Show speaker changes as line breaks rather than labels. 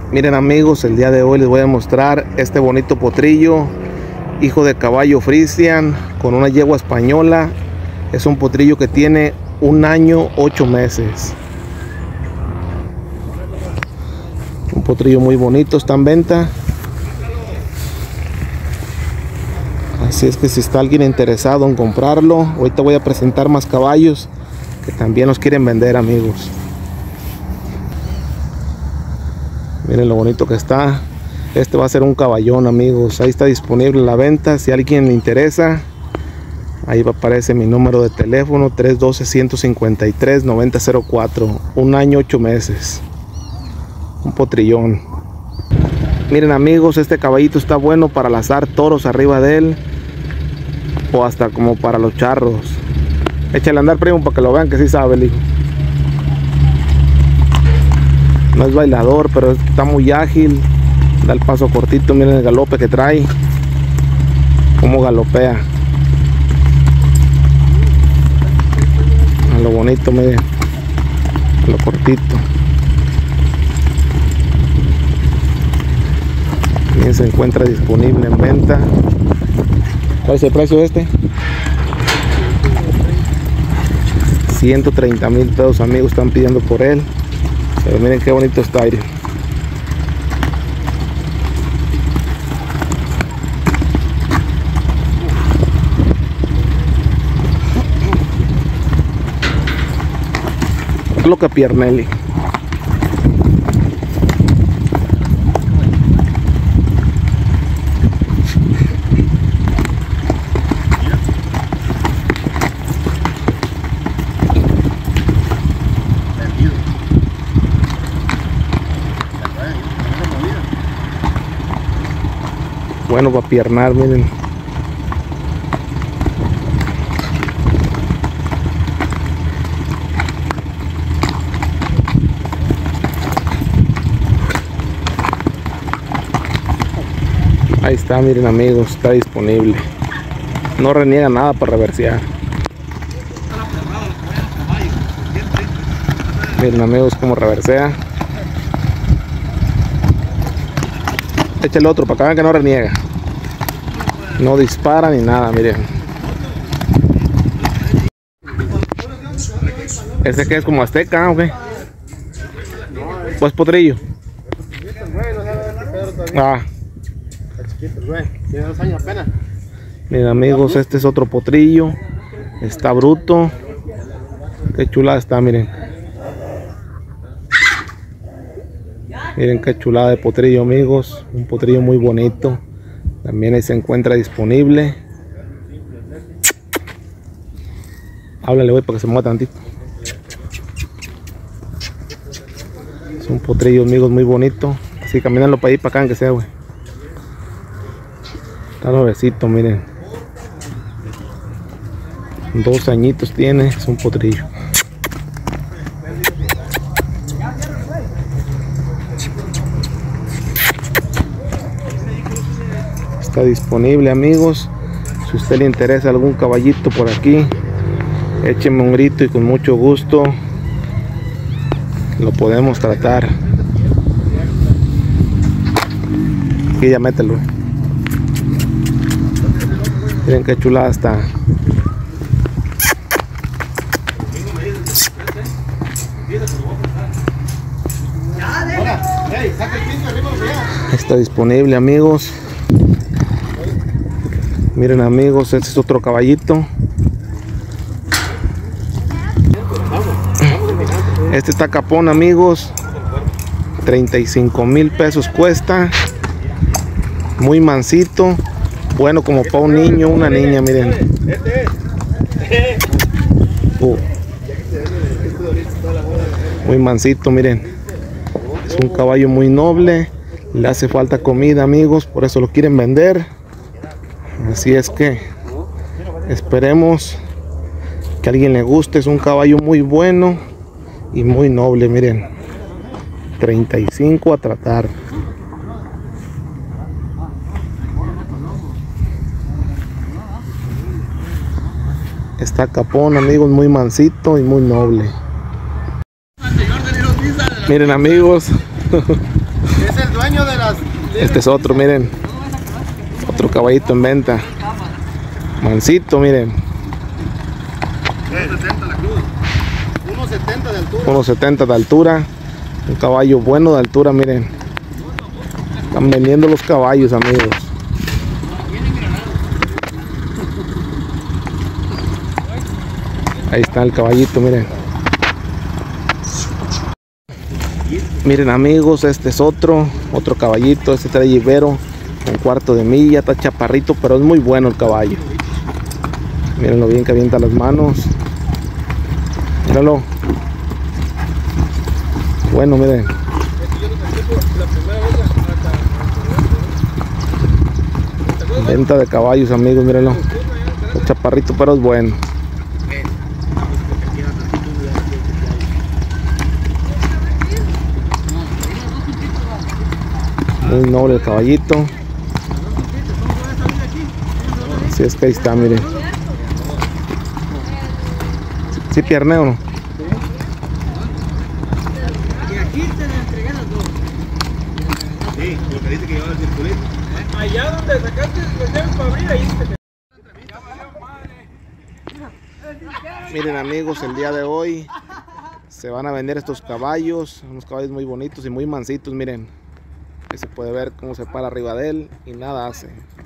Miren amigos, el día de hoy les voy a mostrar este bonito potrillo, hijo de caballo Friesian, con una yegua española. Es un potrillo que tiene 1 año 8 meses. Un potrillo muy bonito, está en venta. Así es que si está alguien interesado en comprarlo, ahorita voy a presentar más caballos que también los quieren vender, amigos. Miren lo bonito que está. Este va a ser un caballón, amigos. Ahí está disponible la venta. Si a alguien le interesa, ahí aparece mi número de teléfono: 312-153-9004. 1 año 8 meses. Un potrillón. Miren amigos, este caballito está bueno para lazar toros arriba de él, o hasta como para los charros. Échale a andar, primo, para que lo vean que sí sabe el hijo. No es bailador, pero está muy ágil. Da el paso cortito. Miren el galope que trae. Cómo galopea. A lo bonito, miren. A lo cortito. Bien, se encuentra disponible en venta. ¿Cuál es el precio de este? 130,000 pesos, amigos, están pidiendo por él. Pero miren qué bonito está, miren. Lo que Piernelli. Bueno, para piernar, miren. Ahí está, miren amigos, está disponible. No reniega nada para reversear. Miren amigos cómo reversea. Échale otro para que vean que no reniega. No dispara ni nada, miren. ¿Este que es como azteca o qué? ¿O es potrillo? Ah. Miren amigos, este es otro potrillo. Está bruto. Qué chulada está, miren. Miren qué chulada de potrillo, amigos. Un potrillo muy bonito. También ahí se encuentra disponible. Háblale, güey, para que se mueva tantito. Es un potrillo, amigos, muy bonito. Así, caminarlo para ahí, para acá, aunque sea, güey. Está nuevecito, miren. 2 añitos tiene. Es un potrillo. Está disponible, amigos. Si a usted le interesa algún caballito por aquí, écheme un grito y con mucho gusto lo podemos tratar. Aquí ya mételo. Miren qué chulada está. Está disponible, amigos. Miren amigos, este es otro caballito. Este está capón, amigos. 35,000 pesos cuesta. Muy mansito. Bueno, como para un niño, una niña, miren. Muy mansito, miren. Es un caballo muy noble. Le hace falta comida, amigos, por eso lo quieren vender. Así es que esperemos que a alguien le guste. Es un caballo muy bueno y muy noble, miren. 35 a tratar. Está capón, amigos, muy mansito y muy noble. Miren, amigos.
dueño de las...
Este es otro, miren. Otro caballito en venta. Mansito, miren.
1.70 la cruz. 1.70 de altura.
1.70 de altura. Un caballo bueno de altura, miren. Están vendiendo los caballos, amigos. Ahí está el caballito, miren. Miren, amigos, este es otro caballito. Este trae Ibero con cuarto de milla. Está chaparrito, pero es muy bueno el caballo. Miren lo bien que avienta las manos. Míralo. Bueno, miren. Venta de caballos, amigos, mírenlo. Está chaparrito, pero es bueno. Muy noble el caballito. Así es que ahí está, miren. ¿Sí pierneo o no?
Y aquí te le entregué las dos. Sí, lo que dice que lleva el circulito. Allá donde sacaste los llaves para abrir, ahí te...
Miren, amigos, el día de hoy se van a vender estos caballos. Unos caballos muy bonitos y muy mansitos, miren. Ahí se puede ver cómo se para arriba de él y nada hace.